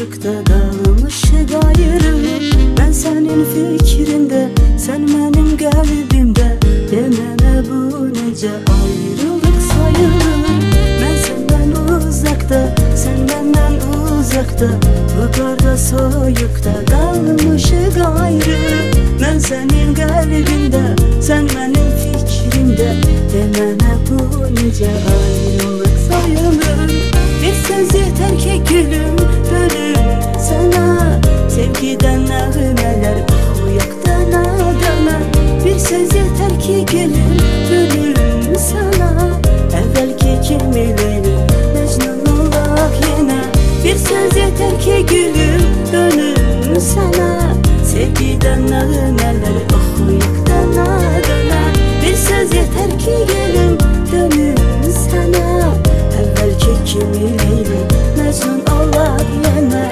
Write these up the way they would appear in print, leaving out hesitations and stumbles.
soyuqda qalmışıq ayrı. Mən sənin fikrində, sən mənim qəlbimdə. Demənə bu necə ayrılıq sayılır. Mən səndən uzaqda, sən məndən uzaqda. Bu qarda soyuqda qalmışıq ayrı. Mən sənin qəlbində, sən mənim fikrimdə. Demənə bu necə ayrılıq sayılır. Bir söz yeter ki gülüm, bölüm sana. Sevgiden nəğmələr, oxuyaqdan adana. Bir söz yeter ki gülüm, bölüm sana. Əvvəlki kimi Leyli, Mecnun olaq yenə. Bir söz yeter ki gülüm, bölüm sana. Sevgiden nəğmələr, oxuyaqdan adana. Bir söz yeter ki gülüm, dönüm sana. Əvvəlki kimi Leyli, Mecnun olaq yenə.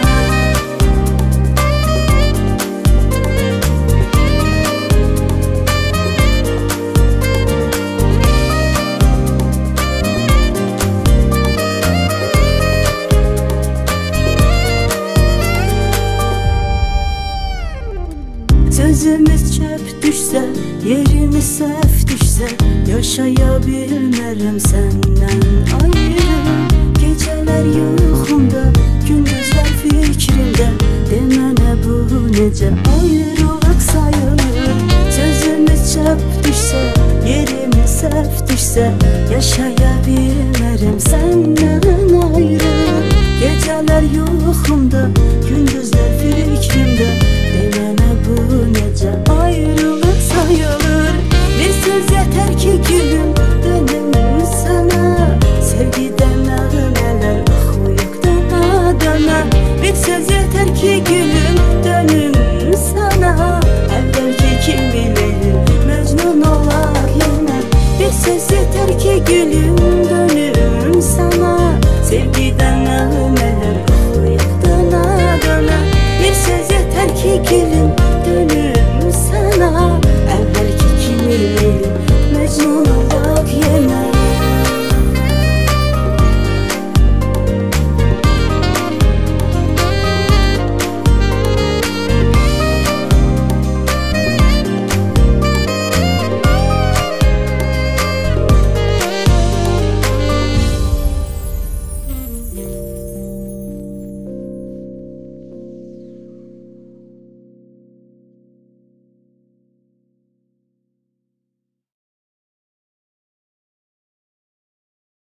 Sözümüz çöp düşsə, yerimiz səhv düşsə. Yaşaya bilmərəm səndən ayrı. Gecələr yuxumda, gündüzlər fikrimdə. Demənə bu necə ayrılıq sayılır. Sözümüz çöp düşsə, yerimiz səhv düşsə. Yaşaya bilmərəm səndən ayrı. Gecələr yuxumda, gündüzlər fikrimdə. Demənə bu necə ayrılıq sayılır. Bir söz yeter ki gülüm, dönüm sana. Sevgiden nəğmələr, oxuyaqdan adana. Bir söz yeter ki gülüm,